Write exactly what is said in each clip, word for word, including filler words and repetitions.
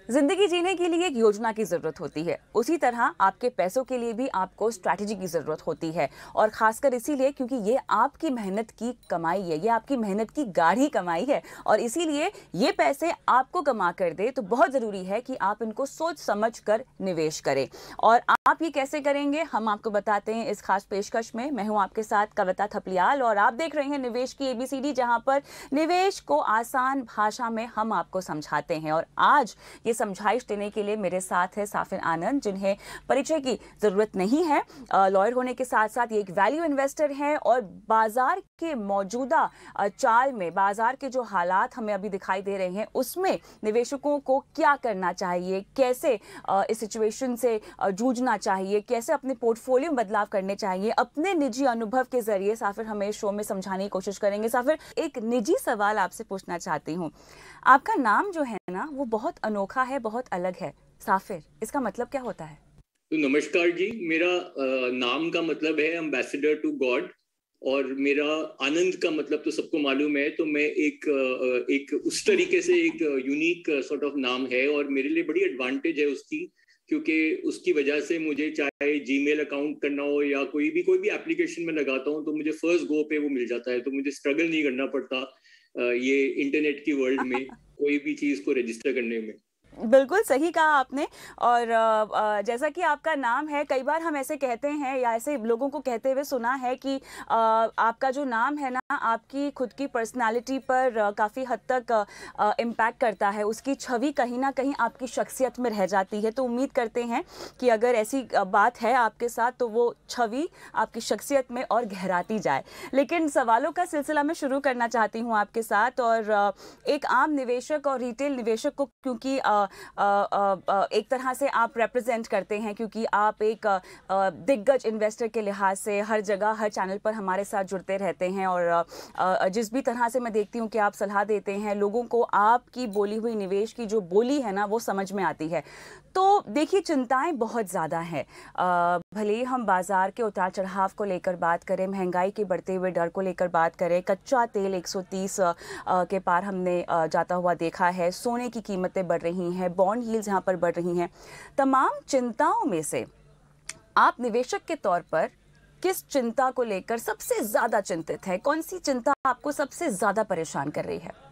जिंदगी जीने के लिए एक योजना की जरूरत होती है, उसी तरह आपके पैसों के लिए भी आपको स्ट्रैटेजी की जरूरत होती है। और खासकर इसीलिए क्योंकि ये आपकी मेहनत की कमाई है, ये आपकी मेहनत की गाढ़ी कमाई है, और इसीलिए ये पैसे आपको कमा कर दे तो बहुत जरूरी है कि आप इनको सोच समझ कर निवेश करें। और आप ये कैसे करेंगे, हम आपको बताते हैं इस खास पेशकश में। मैं हूं आपके साथ कविता थपलियाल और आप देख रहे हैं निवेश की एबीसीडी, जहां पर निवेश को आसान भाषा में हम आपको समझाते हैं। और आज ये समझाइश देने के लिए मेरे साथ है साफिन आनंद, जिन्हें परिचय की जरूरत नहीं है। लॉयर होने के साथ साथ ये एक वैल्यू इन्वेस्टर हैं और बाजार के मौजूदा चाल में, बाजार के जो हालात हमें अभी दिखाई दे रहे हैं, उसमें निवेशकों को क्या करना चाहिए, कैसे इस सिचुएशन से जूझना चाहिए, कैसे अपने पोर्टफोलियो में बदलाव करने चाहिए, अपने निजी अनुभव के जरिए साफिर हमें शो में समझाने की कोशिश करेंगे। साफिर, एक निजी सवाल आपसे पूछना चाहती हूँ। आपका नाम जो है ना, वो बहुत अनोखा है, बहुत अलग है। साफिर, इसका मतलब क्या होता है? तो नमस्कार जी, मेरा आ, नाम का मतलब है एम्बेसडर टू गॉड, और मेरा आनंद का मतलब तो सबको मालूम है। तो मैं एक एक उस तरीके से एक यूनिक सॉर्ट ऑफ नाम है, और मेरे लिए बड़ी एडवांटेज है उसकी, क्योंकि उसकी वजह से मुझे चाहे जीमेल अकाउंट करना हो या कोई भी कोई भी एप्लीकेशन में लगाता हूँ तो मुझे फर्स्ट गो पे वो मिल जाता है। तो मुझे स्ट्रगल नहीं करना पड़ता ये इंटरनेट की वर्ल्ड में कोई भी चीज को रजिस्टर करने में। बिल्कुल सही कहा आपने। और जैसा कि आपका नाम है, कई बार हम ऐसे कहते हैं या ऐसे लोगों को कहते हुए सुना है कि आपका जो नाम है ना, आपकी खुद की पर्सनालिटी पर काफ़ी हद तक इम्पैक्ट करता है, उसकी छवि कहीं ना कहीं आपकी शख्सियत में रह जाती है। तो उम्मीद करते हैं कि अगर ऐसी बात है आपके साथ तो वो छवि आपकी शख्सियत में और गहराती जाए। लेकिन सवालों का सिलसिला मैं शुरू करना चाहती हूँ आपके साथ। और एक आम निवेशक और रिटेल निवेशक को क्योंकि आ, आ, आ, एक तरह से आप रिप्रेजेंट करते हैं, क्योंकि आप एक दिग्गज इन्वेस्टर के लिहाज से हर जगह हर चैनल पर हमारे साथ जुड़ते रहते हैं, और आ, आ, जिस भी तरह से मैं देखती हूँ कि आप सलाह देते हैं लोगों को, आपकी बोली हुई निवेश की जो बोली है ना, वो समझ में आती है। तो देखिए, चिंताएं बहुत ज़्यादा हैं। भले ही हम बाजार के उतार चढ़ाव को लेकर बात करें, महंगाई के बढ़ते हुए डर को लेकर बात करें, कच्चा तेल एक सौ तीस के पार हमने जाता हुआ देखा है, सोने की कीमतें बढ़ रही हैं, बॉन्ड यील्ड्स यहाँ पर बढ़ रही हैं। तमाम चिंताओं में से आप निवेशक के तौर पर किस चिंता को लेकर सबसे ज्यादा चिंतित है? कौन सी चिंता आपको सबसे ज्यादा परेशान कर रही है?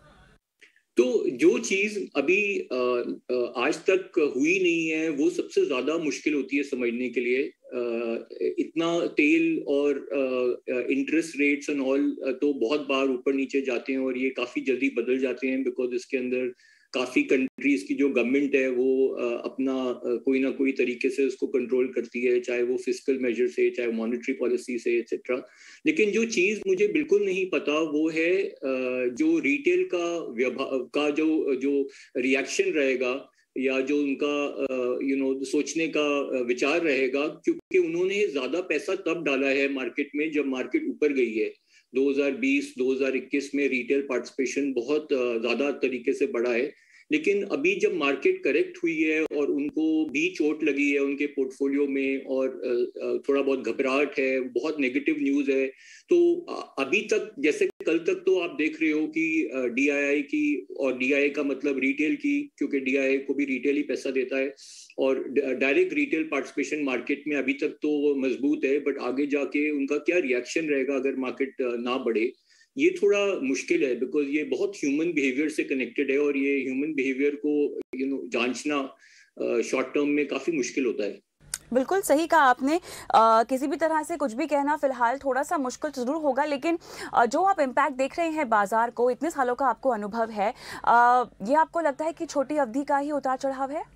तो जो चीज अभी आज तक हुई नहीं है वो सबसे ज्यादा मुश्किल होती है समझने के लिए। इतना तेल और इंटरेस्ट रेट्स एंड ऑल तो बहुत बार ऊपर नीचे जाते हैं, और ये काफी जल्दी बदल जाते हैं, बिकॉज इसके अंदर काफी कंट्रीज की जो गवर्नमेंट है वो अपना कोई ना कोई तरीके से उसको कंट्रोल करती है, चाहे वो फिस्कल मेजर से, चाहे मॉनेटरी पॉलिसी से, एक्सेट्रा। लेकिन जो चीज मुझे बिल्कुल नहीं पता वो है जो रिटेल का व्यवहार का जो जो रिएक्शन रहेगा, या जो उनका यू नो सोचने का विचार रहेगा, क्योंकि उन्होंने ज्यादा पैसा तब डाला है मार्केट में जब मार्केट ऊपर गई है। दो हज़ार बीस दो हज़ार इक्कीस में रिटेल पार्टिसिपेशन बहुत ज्यादा तरीके से बढ़ा है, लेकिन अभी जब मार्केट करेक्ट हुई है और उनको भी चोट लगी है उनके पोर्टफोलियो में, और थोड़ा बहुत घबराहट है, बहुत नेगेटिव न्यूज है, तो अभी तक, जैसे कल तक तो आप देख रहे हो कि डीआईआई की, और डीआईआई का मतलब रिटेल की, क्योंकि डीआईआई को भी रिटेल ही पैसा देता है, और डायरेक्ट रिटेल पार्टिसिपेशन मार्केट में अभी तक तो मजबूत है, बट आगे जाके उनका क्या रिएक्शन रहेगा अगर मार्केट ना बढ़े, ये थोड़ा मुश्किल है, बिकॉज ये बहुत ह्यूमन बिहेवियर से कनेक्टेड है, और ये ह्यूमन बिहेवियर को यू नो जांचना शॉर्ट टर्म में काफी मुश्किल होता है। बिल्कुल सही कहा आपने। आ, किसी भी तरह से कुछ भी कहना फिलहाल थोड़ा सा मुश्किल जरूर होगा, लेकिन आ, जो आप इम्पैक्ट देख रहे हैं बाजार को, इतने सालों का आपको अनुभव है, आ, ये आपको लगता है कि छोटी अवधि का ही उतार चढ़ाव है?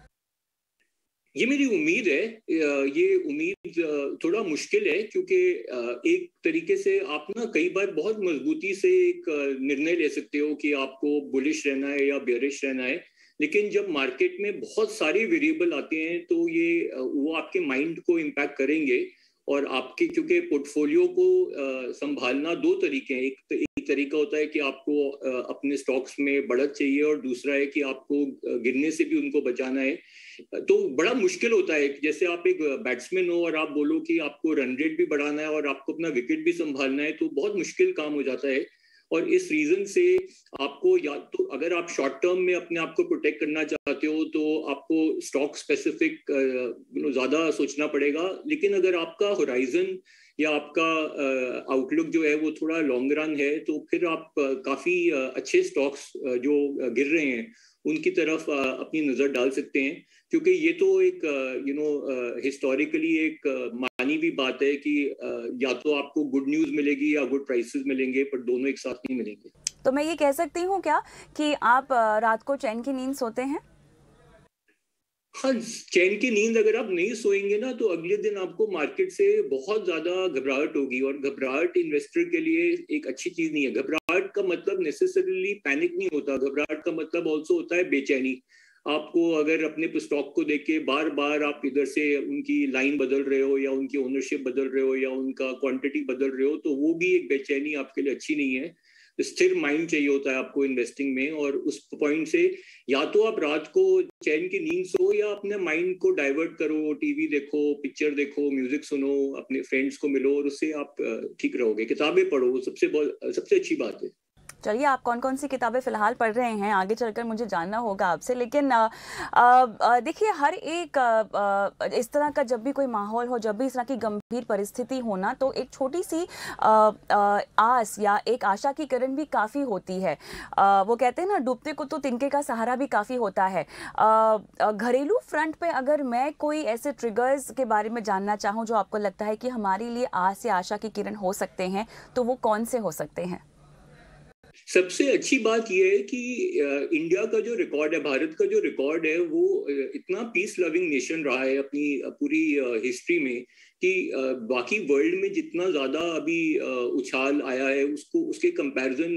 ये मेरी उम्मीद है। ये उम्मीद थोड़ा मुश्किल है, क्योंकि एक तरीके से आप ना कई बार बहुत मजबूती से एक निर्णय ले सकते हो कि आपको बुलिश रहना है या बेयरिश रहना है, लेकिन जब मार्केट में बहुत सारे वेरिएबल आते हैं तो ये वो आपके माइंड को इम्पैक्ट करेंगे, और आपके, क्योंकि पोर्टफोलियो को संभालना दो तरीके हैं। एक, एक तरीका होता है कि आपको अपने स्टॉक्स में बढ़त चाहिए, और दूसरा है कि आपको गिरने से भी उनको बचाना है। तो बड़ा मुश्किल होता है, जैसे आप एक बैट्समैन हो और आप बोलो कि आपको रन रेट भी बढ़ाना है और आपको अपना विकेट भी संभालना है, तो बहुत मुश्किल काम हो जाता है। और इस रीजन से आपको या तो अगर आप शॉर्ट टर्म में अपने आप को प्रोटेक्ट करना चाहते हो तो आपको स्टॉक स्पेसिफिक यू नो ज्यादा सोचना पड़ेगा, लेकिन अगर आपका होराइजन या आपका आउटलुक uh, जो है वो थोड़ा लॉन्ग रन है तो फिर आप uh, काफी uh, अच्छे स्टॉक्स uh, जो uh, गिर रहे हैं उनकी तरफ uh, अपनी नजर डाल सकते हैं, क्योंकि ये तो एक यू नो हिस्टोरिकली एक uh, मानी हुई बात है कि uh, या तो आपको गुड न्यूज मिलेगी या गुड प्राइसेस मिलेंगे, पर दोनों एक साथ नहीं मिलेंगे। तो मैं ये कह सकती हूँ क्या कि आप रात को चैन की नींद सोते हैं? हाँ, चैन की नींद अगर आप नहीं सोएंगे ना तो अगले दिन आपको मार्केट से बहुत ज्यादा घबराहट होगी, और घबराहट इन्वेस्टर के लिए एक अच्छी चीज नहीं है। घबराहट का मतलब नेसेसरीली पैनिक नहीं होता, घबराहट का मतलब ऑल्सो होता है बेचैनी। आपको अगर अपने स्टॉक को देख के बार बार आप इधर से उनकी लाइन बदल रहे हो या उनकी ओनरशिप बदल रहे हो या उनका क्वांटिटी बदल रहे हो तो वो भी एक बेचैनी आपके लिए अच्छी नहीं है। स्थिर माइंड चाहिए होता है आपको इन्वेस्टिंग में, और उस पॉइंट से या तो आप रात को चैन की नींद सो या अपने माइंड को डाइवर्ट करो, टीवी देखो, पिक्चर देखो, म्यूजिक सुनो, अपने फ्रेंड्स को मिलो, और उससे आप ठीक रहोगे। किताबें पढ़ो, सबसे सबसे अच्छी बात है। चलिए, आप कौन कौन सी किताबें फिलहाल पढ़ रहे हैं आगे चलकर मुझे जानना होगा आपसे, लेकिन देखिए हर एक आ, इस तरह का जब भी कोई माहौल हो, जब भी इस तरह की गंभीर परिस्थिति हो ना, तो एक छोटी सी आ, आ, आस या एक आशा की किरण भी काफ़ी होती है। आ, वो कहते हैं ना, डूबते को तो तिनके का सहारा भी काफ़ी होता है। घरेलू फ्रंट पे अगर मैं कोई ऐसे ट्रिगर्स के बारे में जानना चाहूँ जो आपको लगता है कि हमारे लिए आस या आशा की किरण हो सकते हैं, तो वो कौन से हो सकते हैं? सबसे अच्छी बात यह है कि इंडिया का जो रिकॉर्ड है, भारत का जो रिकॉर्ड है, वो इतना पीस लविंग नेशन रहा है अपनी पूरी हिस्ट्री में कि बाकी वर्ल्ड में जितना ज्यादा अभी उछाल आया है उसको उसके कंपैरिजन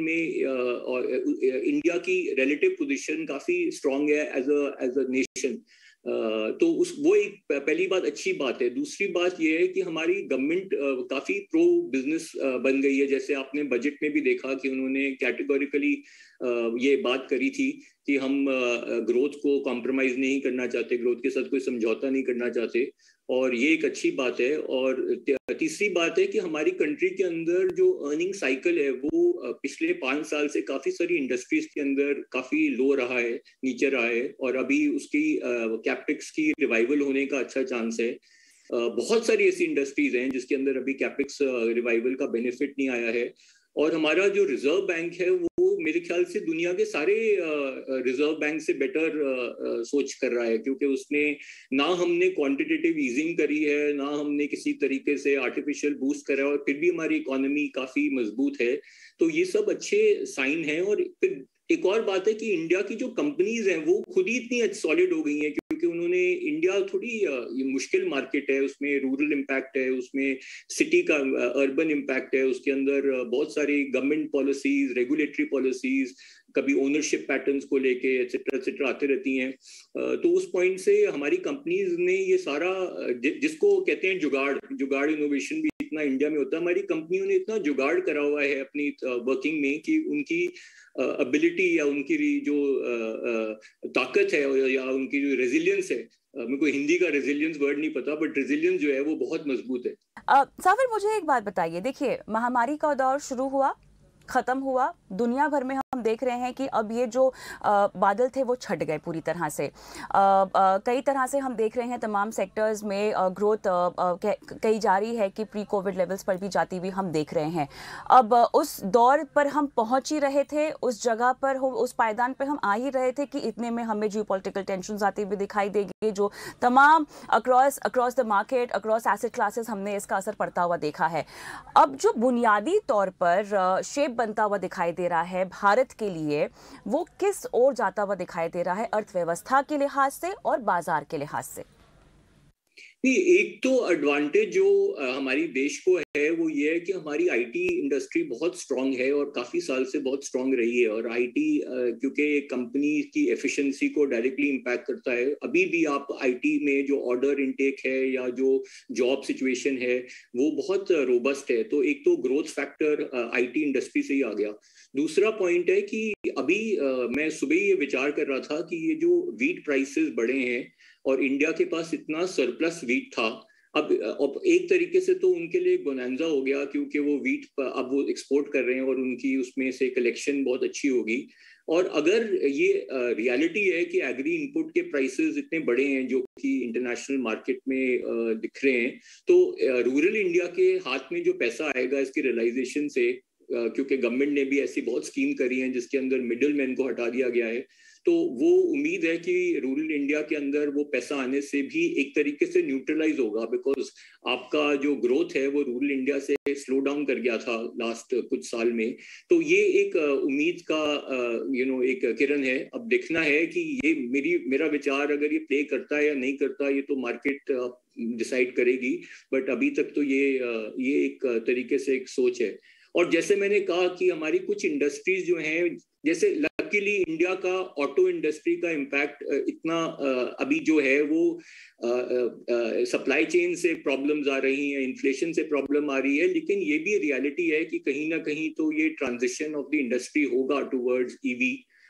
में इंडिया की रिलेटिव पोजीशन काफी स्ट्रांग है as a as a nation. Uh, तो उस वो एक पहली बात अच्छी बात है। दूसरी बात यह है कि हमारी गवर्नमेंट uh, काफी प्रो बिजनेस uh, बन गई है। जैसे आपने बजट में भी देखा कि उन्होंने कैटेगोरिकली uh, ये बात करी थी कि हम ग्रोथ uh, को कॉम्प्रोमाइज नहीं करना चाहते, ग्रोथ के साथ कोई समझौता नहीं करना चाहते, और ये एक अच्छी बात है। और तीसरी बात है कि हमारी कंट्री के अंदर जो अर्निंग साइकिल है वो पिछले पांच साल से काफी सारी इंडस्ट्रीज के अंदर काफी लो रहा है, नीचे रहा है, और अभी उसकी कैपेक्स की रिवाइवल होने का अच्छा चांस है। बहुत सारी ऐसी इंडस्ट्रीज हैं जिसके अंदर अभी कैपेक्स रिवाइवल का बेनिफिट नहीं आया है। और हमारा जो रिजर्व बैंक है वो मेरे ख्याल से दुनिया के सारे रिजर्व बैंक से बेटर सोच कर रहा है, क्योंकि उसने ना हमने क्वांटिटेटिव ईजिंग करी है, ना हमने किसी तरीके से आर्टिफिशियल बूस्ट करा है, और फिर भी हमारी इकोनॉमी काफी मजबूत है। तो ये सब अच्छे साइन हैं। और फिर एक और बात है कि इंडिया की जो कंपनीज हैं वो खुद ही इतनी सॉलिड हो गई हैं, क्योंकि उन्होंने, इंडिया थोड़ी ये मुश्किल मार्केट है, उसमें रूरल इम्पैक्ट है, उसमें सिटी का अर्बन इम्पैक्ट है, उसके अंदर बहुत सारी गवर्नमेंट पॉलिसीज, रेगुलेटरी पॉलिसीज, कभी ओनरशिप पैटर्न्स को लेके एटसेट्रा एटसेट्रा आते रहती हैं। तो उस पॉइंट से हमारी कंपनीज ने ये सारा, जिसको कहते हैं जुगाड़, जुगाड़ इनोवेशन भी इतना इंडिया में होता है, हमारी कंपनियों ने इतना जुगाड़ करा हुआ है अपनी वर्किंग में कि उनकी एबिलिटी या उनकी जो ताकत है या उनकी जो रेजिलियंस है, मेरे को हिंदी का रेजिलियंस वर्ड नहीं पता, बट रेजिलियंस जो है वो बहुत मजबूत है। साफिर, मुझे एक बात बताइए, देखिए महामारी का दौर शुरू हुआ, खत्म हुआ, दुनिया भर में हम देख रहे हैं कि अब ये जो आ, बादल थे वो छट गए पूरी तरह से। आ, आ, कई तरह से हम देख रहे हैं तमाम सेक्टर्स में आ, ग्रोथ कई जारी है कि प्री कोविड लेवल्स पर भी जाती हुई हम देख रहे हैं। अब आ, उस दौर पर हम पहुंच ही रहे थे, उस जगह पर हो, उस पायदान पर हम आ ही रहे थे कि इतने में हमें जियो पॉलिटिकल टेंशन आती हुई दिखाई देगी, जो तमाम across across the market, across asset classes हमने इसका असर पड़ता हुआ देखा है। अब जो बुनियादी तौर पर शेप बनता हुआ दिखाई दे रहा है भारत के लिए, वो किस ओर जाता हुआ दिखाई दे रहा है, अर्थव्यवस्था के लिहाज से और बाजार के लिहाज से? एक तो एडवांटेज जो हमारी देश को है वो ये है कि हमारी आईटी इंडस्ट्री बहुत स्ट्रांग है और काफी साल से बहुत स्ट्रांग रही है। और आईटी क्योंकि कंपनी की एफिशिएंसी को डायरेक्टली इंपैक्ट करता है, अभी भी आप आईटी में जो ऑर्डर इनटेक है या जो जॉब सिचुएशन है वो बहुत रोबस्ट है। तो एक तो ग्रोथ फैक्टर आईटी इंडस्ट्री से ही आ गया। दूसरा पॉइंट है कि अभी मैं सुबह ये विचार कर रहा था कि ये जो वीट प्राइसेस बढ़े हैं और इंडिया के पास इतना सरप्लस वीट था, अब अब एक तरीके से तो उनके लिए बोनांजा हो गया, क्योंकि वो वीट अब वो एक्सपोर्ट कर रहे हैं और उनकी उसमें से कलेक्शन बहुत अच्छी होगी। और अगर ये रियलिटी uh, है कि एग्री इनपुट के प्राइसेस इतने बड़े हैं जो कि इंटरनेशनल मार्केट में uh, दिख रहे हैं, तो रूरल uh, इंडिया के हाथ में जो पैसा आएगा इसकी रियलाइजेशन से, uh, क्योंकि गवर्नमेंट ने भी ऐसी बहुत स्कीम करी है जिसके अंदर मिडिल मैन को हटा दिया गया है, तो वो उम्मीद है कि रूरल इंडिया के अंदर वो पैसा आने से भी एक तरीके से न्यूट्रलाइज होगा, बिकॉज आपका जो ग्रोथ है वो रूरल इंडिया से स्लो डाउन कर गया था लास्ट कुछ साल में। तो ये एक उम्मीद का यू नो एक किरण है। अब देखना है कि ये मेरी मेरा विचार अगर ये प्ले करता है या नहीं करता, ये तो मार्केट डिसाइड करेगी, बट अभी तक तो ये ये एक तरीके से एक सोच है। और जैसे मैंने कहा कि हमारी कुछ इंडस्ट्रीज जो हैं, जैसे लकीली इंडिया का ऑटो इंडस्ट्री का इम्पैक्ट इतना अभी जो है वो सप्लाई चेन से प्रॉब्लम्स आ रही हैं, इन्फ्लेशन से प्रॉब्लम आ रही है, लेकिन ये भी रियलिटी है कि कहीं ना कहीं तो ये ट्रांजिशन ऑफ द इंडस्ट्री होगा टुवर्ड्स ईवी।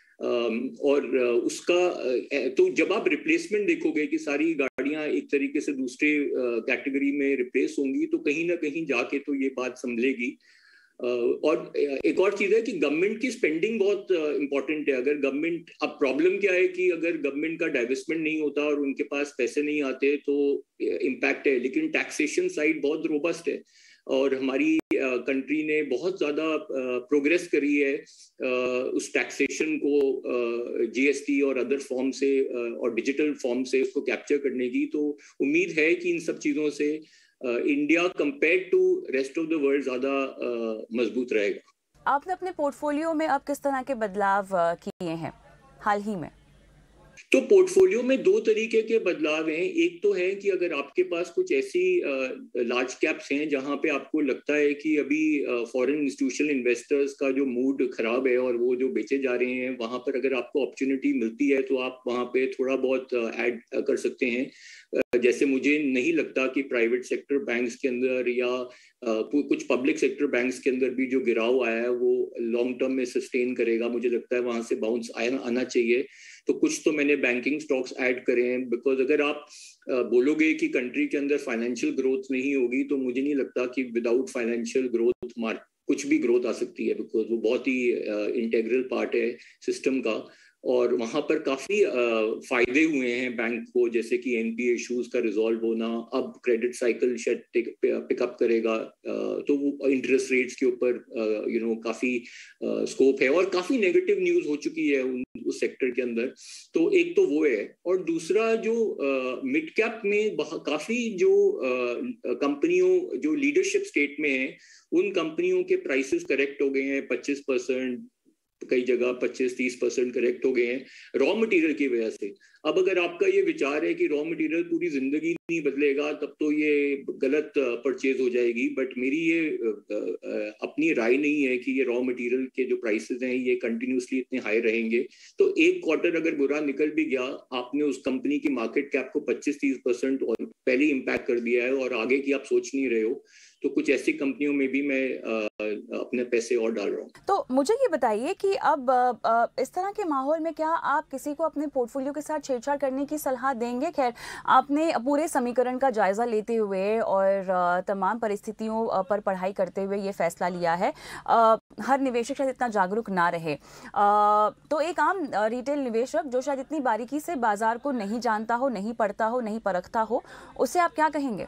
और उसका तो जब आप रिप्लेसमेंट देखोगे कि सारी गाड़ियां एक तरीके से दूसरे कैटेगरी में रिप्लेस होंगी, तो कहीं ना कहीं जाके तो ये बात संभलेगी। Uh, और एक और चीज है कि गवर्नमेंट की स्पेंडिंग बहुत इंपॉर्टेंट है। अगर गवर्नमेंट, अब प्रॉब्लम क्या है कि अगर गवर्नमेंट का डाइवेस्टमेंट नहीं होता और उनके पास पैसे नहीं आते तो इम्पैक्ट है, लेकिन टैक्सेशन साइड बहुत रोबस्ट है और हमारी कंट्री uh, ने बहुत ज्यादा प्रोग्रेस uh, करी है uh, उस टैक्सेशन को जीएसटी uh, और अदर फॉर्म से uh, और डिजिटल फॉर्म से उसको कैप्चर करने की। तो उम्मीद है कि इन सब चीजों से India compare to rest of the world ज्यादा मजबूत रहेगा। आपने अपने पोर्टफोलियो में अब किस तरह के बदलाव किए हैं हाल ही में? तो पोर्टफोलियो में दो तरीके के बदलाव हैं। एक तो है कि अगर आपके पास कुछ ऐसी लार्ज कैप्स हैं जहां पे आपको लगता है कि अभी फॉरेन इंस्टीट्यूशनल इन्वेस्टर्स का जो मूड खराब है और वो जो बेचे जा रहे हैं, वहां पर अगर आपको अपॉर्चुनिटी मिलती है तो आप वहां पे थोड़ा बहुत ऐड कर सकते हैं। जैसे मुझे नहीं लगता कि प्राइवेट सेक्टर बैंक्स के अंदर या कुछ पब्लिक सेक्टर बैंक्स के अंदर भी जो गिराव आया है वो लॉन्ग टर्म में सस्टेन करेगा। मुझे लगता है वहां से बाउंस आना चाहिए। तो कुछ तो मैंने बैंकिंग स्टॉक्स ऐड करे हैं, बिकॉज अगर आप बोलोगे कि कंट्री के अंदर फाइनेंशियल ग्रोथ नहीं होगी, तो मुझे नहीं लगता कि विदाउट फाइनेंशियल ग्रोथ कुछ भी ग्रोथ आ सकती है, बिकॉज वो बहुत ही इंटेग्रल पार्ट है सिस्टम का। और वहां पर काफी फायदे हुए हैं बैंक को, जैसे कि एनपीए इश्यूज का रिजॉल्व होना, अब क्रेडिट साइकिल शायद पिकअप करेगा, तो वो इंटरेस्ट रेट्स के ऊपर यू नो काफी स्कोप है। और काफी नेगेटिव न्यूज हो चुकी है उस सेक्टर के अंदर। तो एक तो वो है, और दूसरा जो मिड कैप में काफी जो कंपनियों जो लीडरशिप स्टेट में है, उन कंपनियों के प्राइसेस करेक्ट हो गए हैं पच्चीस परसेंट, कई जगह पच्चीस तीस परसेंट करेक्ट हो गए हैं रॉ मटेरियल की वजह से। अब अगर आपका ये विचार है कि रॉ मटेरियल पूरी जिंदगी नहीं बदलेगा, तब तो ये गलत परचेज हो जाएगी। बट मेरी ये अपनी राय नहीं है कि ये रॉ मटेरियल के जो प्राइसेस हैं ये कंटिन्यूसली इतने हाई रहेंगे। तो एक क्वार्टर अगर बुरा निकल भी गया, आपने उस कंपनी की मार्केट कैप को पच्चीस तीस परसेंट और पहले इम्पैक्ट कर दिया है और आगे की आप सोच नहीं रहे हो, तो कुछ ऐसी कंपनियों में भी मैं आ, अपने पैसे और डाल रहा हूँ। तो मुझे ये बताइए कि अब आ, इस तरह के माहौल में क्या आप किसी को अपने पोर्टफोलियो के साथ छेड़छाड़ करने की सलाह देंगे? खैर, आपने पूरे समीकरण का जायजा लेते हुए और आ, तमाम परिस्थितियों पर पढ़ाई करते हुए ये फैसला लिया है। आ, हर निवेशक शायद इतना जागरूक ना रहे, आ, तो एक आम रिटेल निवेशक जो शायद इतनी बारीकी से बाजार को नहीं जानता हो, नहीं पढ़ता हो, नहीं परखता हो, उससे आप क्या कहेंगे?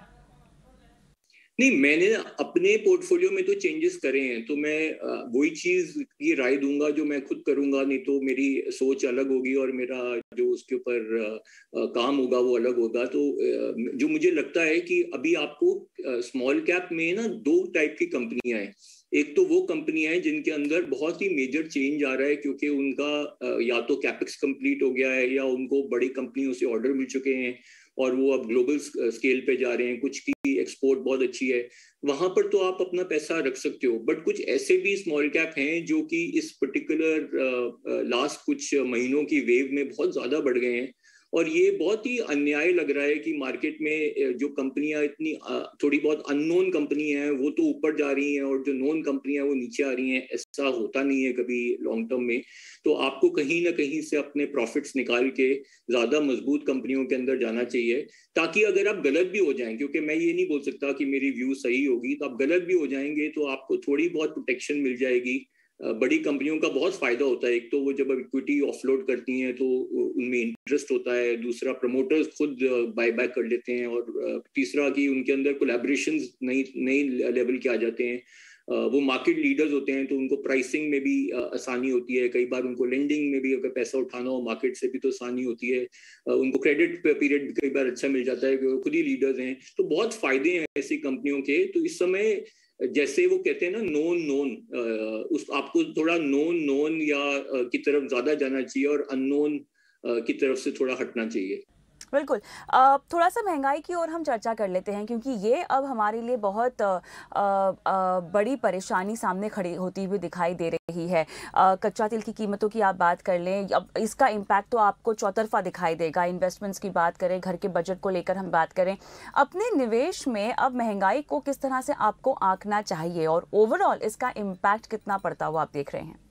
नहीं, मैंने अपने पोर्टफोलियो में तो चेंजेस करे हैं, तो मैं वही चीज की राय दूंगा जो मैं खुद करूंगा। नहीं तो मेरी सोच अलग होगी और मेरा जो उसके ऊपर काम होगा वो अलग होगा। तो जो मुझे लगता है कि अभी आपको स्मॉल कैप में ना दो टाइप की कंपनियां हैं। एक तो वो कंपनियां हैं जिनके अंदर बहुत ही मेजर चेंज आ रहा है, क्योंकि उनका या तो कैपेक्स कंप्लीट हो गया है या उनको बड़ी कंपनियों से ऑर्डर मिल चुके हैं और वो अब ग्लोबल स्केल पे जा रहे हैं। कुछ की एक्सपोर्ट बहुत अच्छी है, वहां पर तो आप अपना पैसा रख सकते हो। बट कुछ ऐसे भी स्मॉल कैप हैं जो कि इस पर्टिकुलर लास्ट कुछ महीनों की वेव में बहुत ज्यादा बढ़ गए हैं और ये बहुत ही अन्याय लग रहा है कि मार्केट में जो कंपनियां इतनी थोड़ी बहुत अननोन कंपनी है वो तो ऊपर जा रही हैं और जो नोन कंपनियां वो नीचे आ रही हैं। ऐसा होता नहीं है कभी लॉन्ग टर्म में। तो आपको कहीं ना कहीं से अपने प्रॉफिट्स निकाल के ज्यादा मजबूत कंपनियों के अंदर जाना चाहिए, ताकि अगर आप गलत भी हो जाएं, क्योंकि मैं ये नहीं बोल सकता कि मेरी व्यू सही होगी, तो आप गलत भी हो जाएंगे तो आपको थोड़ी बहुत प्रोटेक्शन मिल जाएगी। बड़ी कंपनियों का बहुत फायदा होता है, एक तो वो जब इक्विटी ऑफलोड करती हैं तो उनमें इंटरेस्ट होता है, दूसरा प्रमोटर्स खुद बाय बैक कर लेते हैं, और तीसरा कि उनके अंदर कोलैबोरेशंस नई नई लेवल के आ जाते हैं। वो मार्केट लीडर्स होते हैं तो उनको प्राइसिंग में भी आसानी होती है, कई बार उनको लेंडिंग में भी अगर पैसा उठाना हो मार्केट से भी तो आसानी होती है, उनको क्रेडिट पीरियड भी कई बार अच्छा मिल जाता है, वो खुद ही लीडर्स हैं। तो बहुत फायदे हैं ऐसी कंपनियों के। तो इस समय जैसे वो कहते हैं ना नोन नोन, उस आपको थोड़ा नोन नोन या की तरफ ज्यादा जाना चाहिए और अननोन की तरफ से थोड़ा हटना चाहिए। बिल्कुल। थोड़ा सा महंगाई की ओर हम चर्चा कर लेते हैं, क्योंकि ये अब हमारे लिए बहुत आ, आ, बड़ी परेशानी सामने खड़ी होती हुई दिखाई दे रही है। आ, कच्चा तेल की कीमतों की आप बात कर लें, अब इसका इम्पैक्ट तो आपको चौतरफा दिखाई देगा। इन्वेस्टमेंट्स की बात करें, घर के बजट को लेकर हम बात करें, अपने निवेश में अब महंगाई को किस तरह से आपको आंकना चाहिए और ओवरऑल इसका इम्पैक्ट कितना पड़ता हुआ आप देख रहे हैं?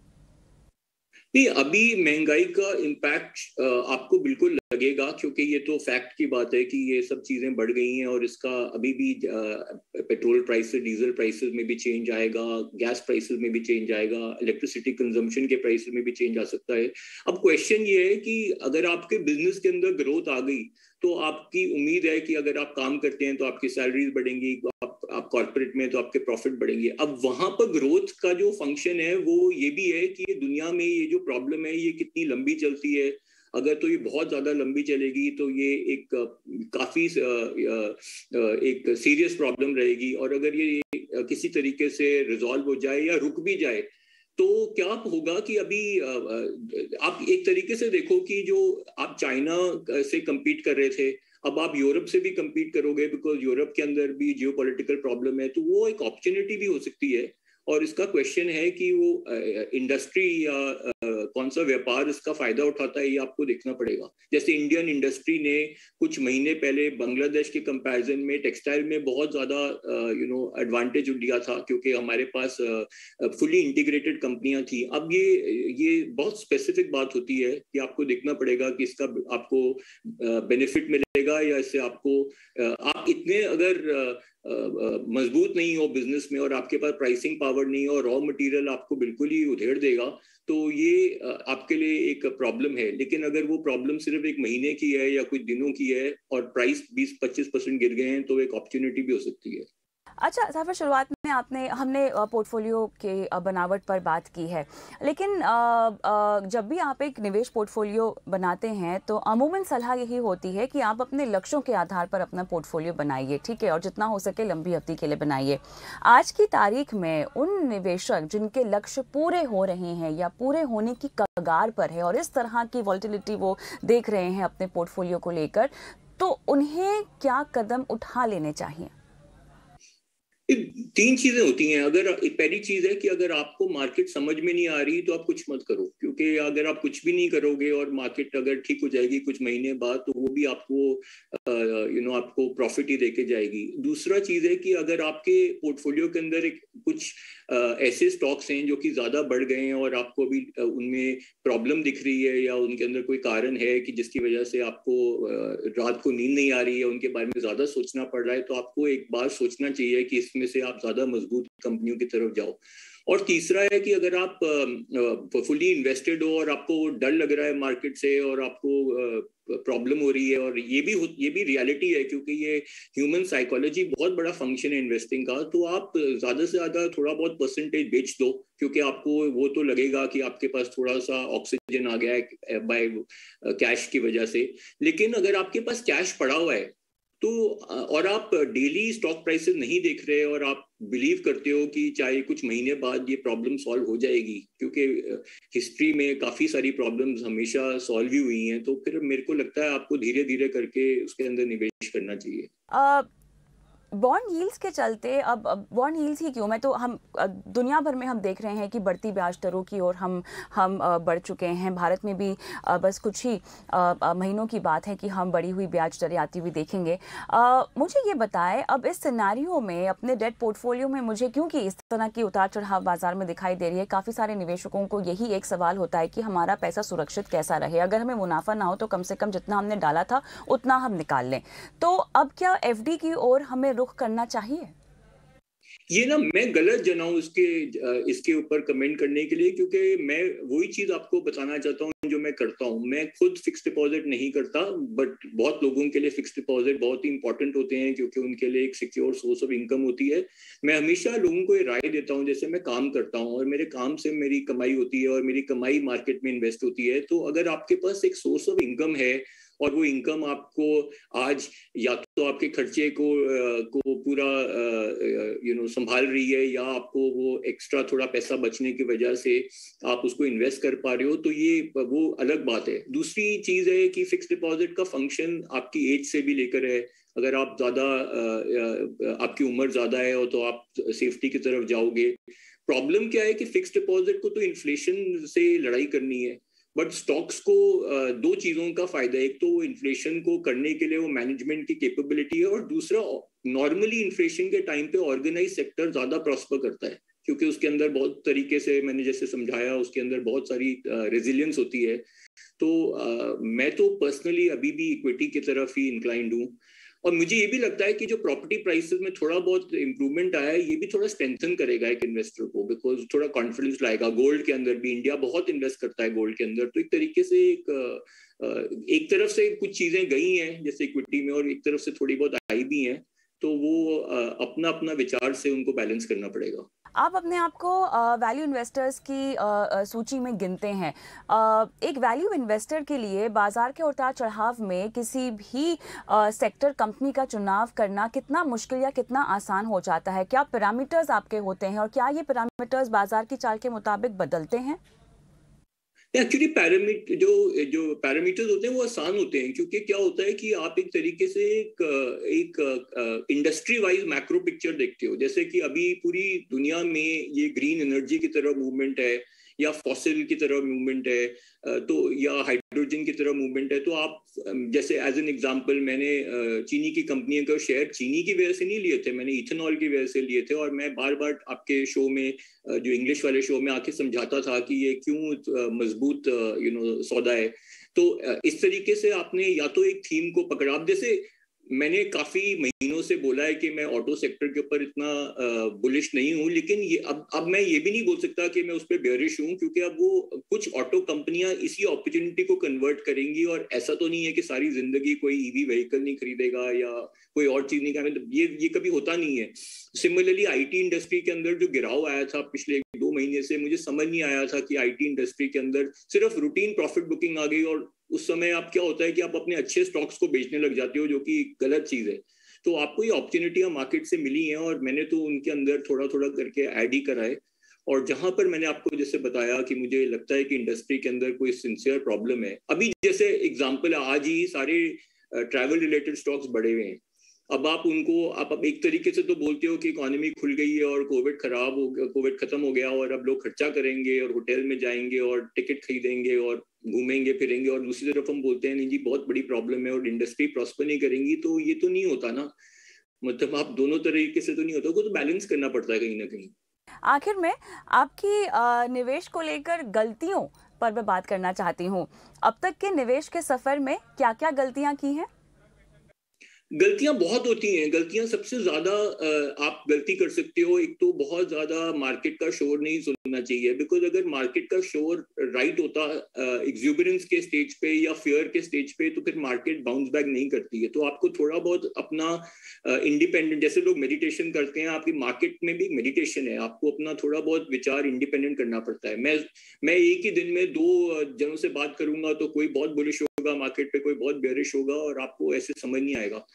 नहीं, अभी महंगाई का इम्पैक्ट आपको बिल्कुल लगेगा, क्योंकि ये तो फैक्ट की बात है कि ये सब चीजें बढ़ गई हैं और इसका अभी भी पेट्रोल प्राइसेस, डीजल प्राइसेस में भी चेंज आएगा, गैस प्राइसेस में भी चेंज आएगा, इलेक्ट्रिसिटी कंजम्पशन के प्राइसेस में भी चेंज आ सकता है। अब क्वेश्चन ये है कि अगर आपके बिजनेस के अंदर ग्रोथ आ गई तो आपकी उम्मीद है कि अगर आप काम करते हैं तो आपकी सैलरीज बढ़ेंगी, आप, आप कॉर्पोरेट में तो आपके प्रॉफिट बढ़ेंगे। अब वहां पर ग्रोथ का जो फंक्शन है वो ये भी है कि ये दुनिया में ये जो प्रॉब्लम है ये कितनी लंबी चलती है। अगर तो ये बहुत ज्यादा लंबी चलेगी तो ये एक काफी एक सीरियस प्रॉब्लम रहेगी, और अगर ये किसी तरीके से रिजॉल्व हो जाए या रुक भी जाए तो क्या होगा कि अभी आप एक तरीके से देखो कि जो आप चाइना से compete कर रहे थे, अब आप यूरोप से भी compete करोगे, बिकॉज यूरोप के अंदर भी जियोपॉलिटिकल प्रॉब्लम है, तो वो एक अपॉर्चुनिटी भी हो सकती है। और इसका क्वेश्चन है कि वो इंडस्ट्री या कौन सा व्यापार इसका फायदा उठाता है, ये आपको देखना पड़ेगा। जैसे इंडियन इंडस्ट्री ने कुछ महीने पहले बांग्लादेश के कंपैरिजन में टेक्सटाइल में बहुत ज्यादा यू नो एडवांटेज लिया था, क्योंकि हमारे पास फुली इंटीग्रेटेड कंपनियां थी। अब ये ये बहुत स्पेसिफिक बात होती है कि आपको देखना पड़ेगा कि इसका आपको बेनिफिट मिलेगा या इससे आपको, आप इतने अगर मजबूत नहीं हो बिजनेस में और आपके पास प्राइसिंग पावर नहीं हो और रॉ मटेरियल आपको बिल्कुल ही उधेड़ देगा, तो ये आपके लिए एक प्रॉब्लम है। लेकिन अगर वो प्रॉब्लम सिर्फ एक महीने की है या कुछ दिनों की है और प्राइस बीस पच्चीस परसेंट गिर गए हैं, तो एक अपॉर्चुनिटी भी हो सकती है। अच्छा साफर, शुरुआत में आपने हमने पोर्टफोलियो के बनावट पर बात की है, लेकिन जब भी आप एक निवेश पोर्टफोलियो बनाते हैं तो अमूमन सलाह यही होती है कि आप अपने लक्ष्यों के आधार पर अपना पोर्टफोलियो बनाइए, ठीक है, और जितना हो सके लंबी अवधि के लिए बनाइए। आज की तारीख में उन निवेशक जिनके लक्ष्य पूरे हो रहे हैं या पूरे होने की कगार पर है और इस तरह की वॉलेटिलिटी वो देख रहे हैं अपने पोर्टफोलियो को लेकर, तो उन्हें क्या कदम उठा लेने चाहिए? तीन चीजें होती हैं। अगर पहली चीज है कि अगर आपको मार्केट समझ में नहीं आ रही तो आप कुछ मत करो, क्योंकि अगर आप कुछ भी नहीं करोगे और मार्केट अगर ठीक हो जाएगी कुछ महीने बाद तो वो भी आपको यू नो आपको प्रॉफिट ही देके जाएगी। दूसरा चीज है कि अगर आपके पोर्टफोलियो के अंदर एक कुछ ऐसे स्टॉक्स हैं जो कि ज्यादा बढ़ गए हैं और आपको अभी उनमें प्रॉब्लम दिख रही है या उनके अंदर कोई कारण है कि जिसकी वजह से आपको रात को नींद नहीं आ रही है, उनके बारे में ज्यादा सोचना पड़ रहा है, तो आपको एक बार सोचना चाहिए कि इसमें से आप ज्यादा मजबूत कंपनियों की तरफ जाओ। और तीसरा है कि अगर आप फुली इन्वेस्टेड हो और आपको डर लग रहा है मार्केट से और आपको प्रॉब्लम हो रही है, और ये भी ये भी रियलिटी है क्योंकि ये ह्यूमन साइकोलॉजी बहुत बड़ा फंक्शन है इन्वेस्टिंग का, तो आप ज्यादा से ज्यादा थोड़ा बहुत परसेंटेज बेच दो, क्योंकि आपको वो तो लगेगा कि आपके पास थोड़ा सा ऑक्सीजन आ गया है बाय कैश की वजह से। लेकिन अगर आपके पास कैश पड़ा हुआ है तो और आप डेली स्टॉक प्राइसेस नहीं देख रहे और आप बिलीव करते हो कि चाहे कुछ महीने बाद ये प्रॉब्लम सॉल्व हो जाएगी, क्योंकि हिस्ट्री में काफी सारी प्रॉब्लम्स हमेशा सॉल्व ही हुई हैं, तो फिर मेरे को लगता है आपको धीरे धीरे करके उसके अंदर निवेश करना चाहिए। आ... बॉन्ड यील्ड्स के चलते अब बॉन्ड यील्ड्स ही क्यों, मैं तो हम दुनिया भर में हम देख रहे हैं कि बढ़ती ब्याज दरों की ओर हम हम बढ़ चुके हैं। भारत में भी बस कुछ ही महीनों की बात है कि हम बढ़ी हुई ब्याज दरें आती हुई देखेंगे। मुझे ये बताएं, अब इस सिनेरियो में अपने डेट पोर्टफोलियो में मुझे क्योंकि इस तरह की उतार चढ़ाव बाजार में दिखाई दे रही है, काफ़ी सारे निवेशकों को यही एक सवाल होता है कि हमारा पैसा सुरक्षित कैसा रहे, अगर हमें मुनाफा ना हो तो कम से कम जितना हमने डाला था उतना हम निकाल लें। तो अब क्या एफडी की ओर हमें रुख करना चाहिए? ये ना मैं गलत जना हूं इसके इसके ऊपर कमेंट करने के लिए, क्योंकि मैं वही चीज आपको बताना चाहता हूं जो मैं करता हूं। मैं खुद फिक्स डिपॉजिट नहीं करता, बट बहुत लोगों के लिए फिक्स डिपॉजिट बहुत ही इंपॉर्टेंट होते हैं, क्योंकि उनके लिए एक सिक्योर सोर्स ऑफ इनकम होती है। मैं हमेशा लोगों को ये राय देता हूं, जैसे मैं काम करता हूं और मेरे काम से मेरी कमाई होती है और मेरी कमाई मार्केट में इन्वेस्ट होती है, तो अगर आपके पास एक सोर्स ऑफ इनकम है और वो इनकम आपको आज या तो आपके खर्चे को को पूरा यू नो संभाल रही है, या आपको वो एक्स्ट्रा थोड़ा पैसा बचने की वजह से आप उसको इन्वेस्ट कर पा रहे हो, तो ये वो अलग बात है। दूसरी चीज है कि फिक्स डिपॉजिट का फंक्शन आपकी एज से भी लेकर है। अगर आप ज्यादा आपकी उम्र ज्यादा है और तो आप सेफ्टी की तरफ जाओगे। प्रॉब्लम क्या है कि फिक्स डिपॉजिट को तो इन्फ्लेशन से लड़ाई करनी है, बट स्टॉक्स को दो चीजों का फायदा है। एक तो इन्फ्लेशन को करने के लिए वो मैनेजमेंट की कैपेबिलिटी है, और दूसरा नॉर्मली इन्फ्लेशन के टाइम पे ऑर्गेनाइज सेक्टर ज्यादा प्रॉस्पर करता है, क्योंकि उसके अंदर बहुत तरीके से मैंने जैसे समझाया, उसके अंदर बहुत सारी रेजिलियंस होती है। तो uh, मैं तो पर्सनली अभी भी इक्विटी की तरफ ही इंक्लाइंड हूँ। और मुझे ये भी लगता है कि जो प्रॉपर्टी प्राइसेस में थोड़ा बहुत इम्प्रूवमेंट आया है, ये भी थोड़ा स्ट्रेंथन करेगा एक इन्वेस्टर को, बिकॉज थोड़ा कॉन्फिडेंस लाएगा। गोल्ड के अंदर भी इंडिया बहुत इन्वेस्ट करता है गोल्ड के अंदर, तो एक तरीके से एक एक तरफ से कुछ चीजें गई हैं जैसे इक्विटी में, और एक तरफ से थोड़ी बहुत आई भी हैं, तो वो अपना अपना विचार से उनको बैलेंस करना पड़ेगा। आप अपने आप को वैल्यू इन्वेस्टर्स की आ, सूची में गिनते हैं। आ, एक वैल्यू इन्वेस्टर के लिए बाजार के उतार चढ़ाव में किसी भी आ, सेक्टर कंपनी का चुनाव करना कितना मुश्किल या कितना आसान हो जाता है? क्या पैरामीटर्स आपके होते हैं और क्या ये पैरामीटर्स बाजार की चाल के मुताबिक बदलते हैं? एक्चुअली पैरामीटर जो जो पैरामीटर्स होते हैं वो आसान होते हैं, क्योंकि क्या होता है कि आप एक तरीके से एक एक इंडस्ट्री वाइज मैक्रो पिक्चर देखते हो। जैसे कि अभी पूरी दुनिया में ये ग्रीन एनर्जी की तरफ मूवमेंट है, या फॉसिल की तरफ मूवमेंट है, तो या हाइड्रोजन की तरफ मूवमेंट है। तो आप जैसे एज एन एग्जांपल, मैंने चीनी की कंपनियों का शेयर चीनी की वजह से नहीं लिए थे, मैंने इथेनॉल की वजह से लिए थे। और मैं बार बार आपके शो में, जो इंग्लिश वाले शो में आके समझाता था कि ये क्यों मजबूत यू नो सौदा है। तो इस तरीके से आपने या तो एक थीम को पकड़ा। आप जैसे मैंने काफी महीनों से बोला है कि मैं ऑटो सेक्टर के ऊपर इतना बुलिश नहीं हूं, लेकिन ये अब अब मैं ये भी नहीं बोल सकता कि मैं उस पर बेयरिश हूं, क्योंकि अब वो कुछ ऑटो कंपनियां इसी अपॉर्चुनिटी को कन्वर्ट करेंगी। और ऐसा तो नहीं है कि सारी जिंदगी कोई ईवी व्हीकल नहीं खरीदेगा या कोई और चीज नहीं करेगा, ये ये कभी होता नहीं है। सिमिलरली आईटी इंडस्ट्री के अंदर जो गिराव आया था पिछले दो महीने से, मुझे समझ नहीं आया था कि आईटी इंडस्ट्री के अंदर सिर्फ रूटीन प्रॉफिट बुकिंग आ गई, और उस समय आप क्या होता है कि आप अपने अच्छे स्टॉक्स को बेचने लग जाते हो, जो कि गलत चीज है। तो आपको ये अपॉर्चुनिटियां मार्केट से मिली हैं, और मैंने तो उनके अंदर थोड़ा थोड़ा करके ऐड ही कराए। और जहां पर मैंने आपको जैसे बताया कि मुझे लगता है कि इंडस्ट्री के अंदर कोई सिंसियर प्रॉब्लम है, अभी जैसे एग्जाम्पल आज ही सारे ट्रैवल रिलेटेड स्टॉक्स बढ़े हुए हैं। अब आप उनको आप अब एक तरीके से तो बोलते हो कि इकोनॉमी खुल गई है और कोविड खराब हो गया, कोविड खत्म हो गया और अब लोग खर्चा करेंगे और होटल में जाएंगे और टिकट खरीदेंगे और घूमेंगे फिरेंगे, और दूसरी तरफ हम बोलते हैं नहीं जी बहुत बड़ी प्रॉब्लम है और इंडस्ट्री प्रॉस्पर नहीं करेंगी। तो ये तो नहीं होता ना, मतलब आप दोनों तरीके से तो नहीं होता, तो बैलेंस करना पड़ता है कहीं ना कहीं। आखिर में आपकी निवेश को लेकर गलतियों पर मैं बात करना चाहती हूँ। अब तक के निवेश के सफर में क्या क्या गलतियां की हैं? गलतियां बहुत होती हैं। गलतियां सबसे ज्यादा आप गलती कर सकते हो, एक तो बहुत ज्यादा मार्केट का शोर नहीं सुनना चाहिए, बिकॉज अगर मार्केट का शोर राइट होता एग्जूबरेंस के स्टेज पे या फियर के स्टेज पे, तो फिर मार्केट बाउंस बैक नहीं करती है। तो आपको थोड़ा बहुत अपना इंडिपेंडेंट, जैसे लोग मेडिटेशन करते हैं, आपकी मार्केट में भी मेडिटेशन है, आपको अपना थोड़ा बहुत विचार इंडिपेंडेंट करना पड़ता है। मैं मैं एक ही दिन में दो जनों से बात करूंगा तो कोई बहुत बुलिश होगा मार्केट पे, कोई बहुत बेयरिश होगा, और आपको ऐसे समझ नहीं आएगा।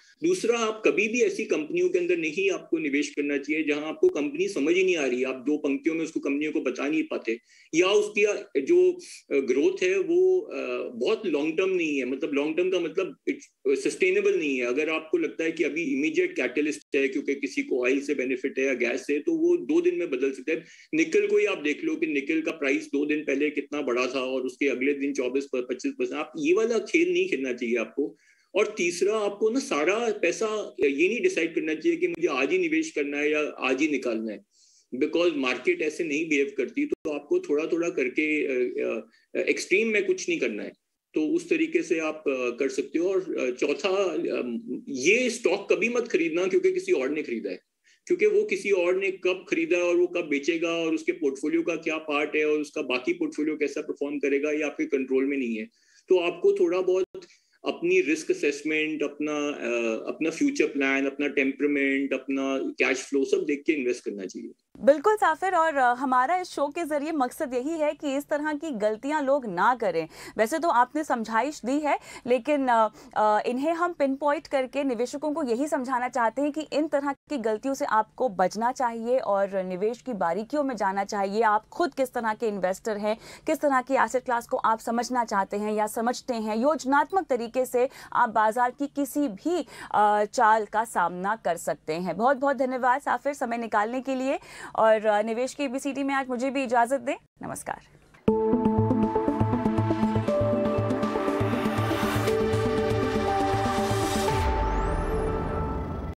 दूसरा, आप कभी भी ऐसी कंपनियों के अंदर नहीं आपको निवेश करना चाहिए जहां आपको कंपनी समझ ही नहीं आ रही, आप दो पंक्तियों में उसको कंपनियों को बता नहीं पाते, या उसकी जो ग्रोथ है वो बहुत लॉन्ग टर्म नहीं है। मतलब लॉन्ग टर्म का मतलब सस्टेनेबल नहीं है। अगर आपको लगता है कि अभी इमीडिएट कैटलिस्ट है क्योंकि किसी को ऑयल से बेनिफिट है या गैस से, तो वो दो दिन में बदल सकता है। निकल को ही आप देख लो कि निकल का प्राइस दो दिन पहले कितना बड़ा था और उसके अगले दिन चौबीस पच्चीस परसेंट। आप ये वाला खेल नहीं खेलना चाहिए आपको। और तीसरा, आपको ना सारा पैसा ये नहीं डिसाइड करना चाहिए कि मुझे आज ही निवेश करना है या आज ही निकालना है, बिकॉज मार्केट ऐसे नहीं बिहेव करती। तो आपको थोड़ा थोड़ा करके एक्सट्रीम में कुछ नहीं करना है, तो उस तरीके से आप कर सकते हो। और चौथा, ये स्टॉक कभी मत खरीदना क्योंकि किसी और ने खरीदा है, क्योंकि वो किसी और ने कब खरीदा और वो कब बेचेगा और उसके पोर्टफोलियो का क्या पार्ट है और उसका बाकी पोर्टफोलियो कैसा परफॉर्म करेगा, ये आपके कंट्रोल में नहीं है। तो आपको थोड़ा बहुत अपनी रिस्क असेसमेंट, अपना अपना फ्यूचर प्लान, अपना टेम्परामेंट, अपना कैश फ्लो सब देख के इन्वेस्ट करना चाहिए। बिल्कुल साफिर, और हमारा इस शो के जरिए मकसद यही है कि इस तरह की गलतियां लोग ना करें। वैसे तो आपने समझाइश दी है, लेकिन इन्हें हम पिन पॉइंट करके निवेशकों को यही समझाना चाहते हैं कि इन तरह की गलतियों से आपको बचना चाहिए और निवेश की बारीकियों में जाना चाहिए। आप खुद किस तरह के इन्वेस्टर हैं, किस तरह की एसेट क्लास को आप समझना चाहते हैं या समझते हैं, योजनात्मक तरीके से आप बाजार की किसी भी चाल का सामना कर सकते हैं। बहुत बहुत धन्यवाद साफिर समय निकालने के लिए, और निवेश की एबीसीडी में आज मुझे भी इजाजत दें। नमस्कार।